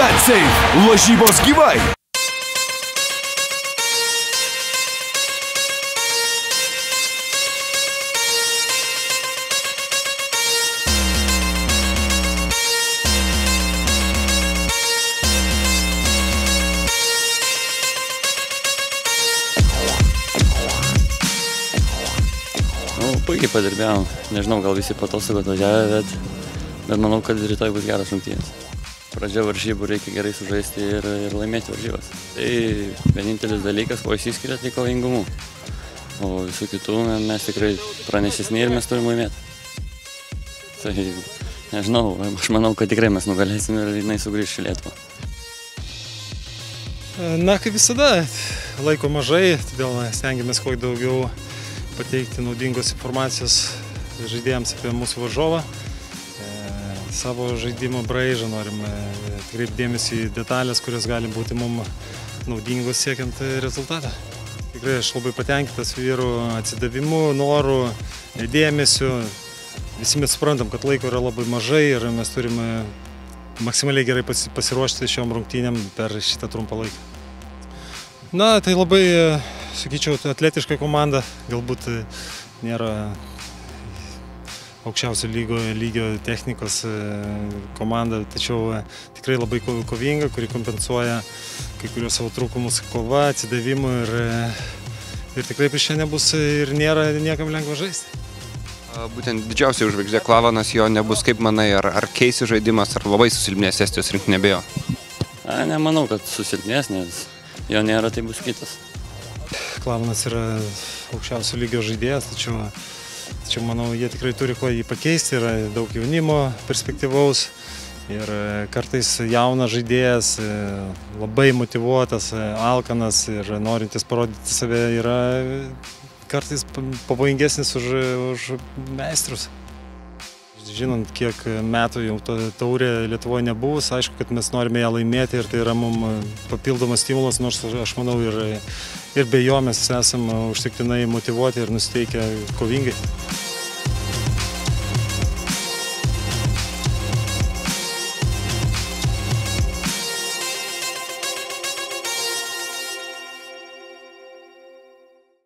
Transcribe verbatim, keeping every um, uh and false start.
BetSafe. Lažybos gyvai. Puikiai padirbėjom. Nežinau, gal visi patostogų atvažiavę, bet, bet manau, kad rytoj bus geras rungtynės. Pradžia varžybų reikia gerai sužaisti ir, ir laimėti varžybas. Tai vienintelis dalykas, ko išsiskiria, tai kovingumu. O visų kitų mes tikrai pranešesni ir mes turim laimėti. Tai nežinau, aš manau, kad tikrai mes nugalėsim ir jinai sugrįš į Lietuvą. Na, kaip visada, laiko mažai, todėl stengiamės kuo daugiau pateikti naudingos informacijos žaidėjams apie mūsų varžovą. E, savo žaidimo braižą norime atkreipti dėmesį į detalės, kurios gali būti mums naudingos siekiant rezultatą. Tikrai aš labai patenkintas vyrų atsidavimu, noru, dėmesiu. Visi mes suprantam, kad laiko yra labai mažai ir mes turime maksimaliai gerai pasiruošti šiom rungtynėm per šitą trumpą laiką. Na, tai labai, sakyčiau, atletiška komanda, galbūt nėra aukščiausio lygio, lygio technikos komanda, tačiau tikrai labai kovinga, kuri kompensuoja kai kuriuos savo trūkumus kova, atsidavimu ir, ir tikrai prieš čia nebus ir nėra niekam lengva žaisti. Būtent didžiausia žvaigždė Klavanas, jo nebus, kaip manai, ar, ar keisi žaidimas, ar labai susilpnės Estijos rinktinė be jo? A, nemanau, kad susilpnės, nes jo nėra, tai bus kitas. Klavanas yra aukščiausio lygio žaidėjas, tačiau, tačiau manau, jie tikrai turi kuo jį pakeisti, yra daug jaunimo perspektyvaus ir kartais jaunas žaidėjas, labai motyvuotas, alkanas ir norintis parodyti save yra kartais pavojingesnis už, už meistrus. Žinant, kiek metų jau taurė Lietuvoje nebuvus, aišku, kad mes norime ją laimėti ir tai yra mums papildomas stimulas, nors aš manau ir, ir be jo mes esame užtektinai motyvuoti ir nusiteikę kovingai.